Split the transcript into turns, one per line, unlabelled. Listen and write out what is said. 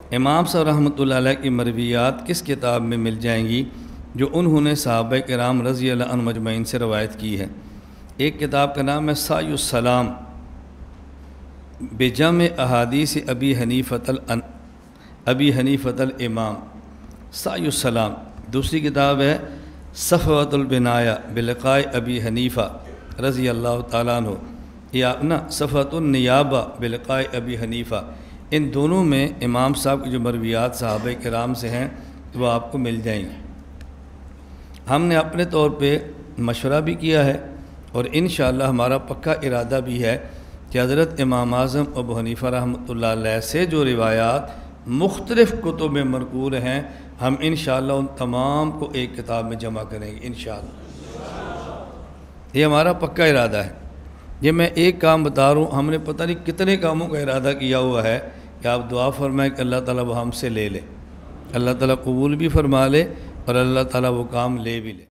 امام صاحب رحمۃ اللہ علیہ کی مرویات کس کتاب میں مل جائیں گی جو انہوں نے صحابہ کرام رضی اللہ عنہم اجمعین سے روایت کی ہے؟ ایک کتاب کا نام ہے سعی السلام بجمع احادیث ابی حنیفۃ الامام، سعی السلام۔ دوسری کتاب ہے صفوۃ البنایہ بلقاء ابی حنیفہ رضی اللہ تعالیٰ عنہ، یا صفوۃ النیابہ بلقاء ابی حنیفہ۔ ان دونوں میں امام صاحب کی جو مرویات صحابہ کرام سے ہیں وہ آپ کو مل جائیں گے۔ ہم نے اپنے طور پہ مشورہ بھی کیا ہے اور انشاءاللہ ہمارا پکا ارادہ بھی ہے کہ حضرت امام اعظم ابو حنیفہ رحمۃ اللہ علیہ سے جو روایات مختلف کتب میں منقول ہیں، ہم انشاءاللہ ان تمام کو ایک کتاب میں جمع کریں گے انشاءاللہ۔ یہ ہمارا پکا ارادہ ہے۔ یہ میں ایک کام بتا رہا ہوں، ہم نے پتہ نہیں کتنے کاموں کا ارادہ کیا ہوا ہے کہ آپ دعا فرمائیں کہ اللہ تعالیٰ وہ ہم سے لے لے، اللہ تعالیٰ قبول بھی فرما لے اور اللہ تعالیٰ وہ کام لے بھی لے۔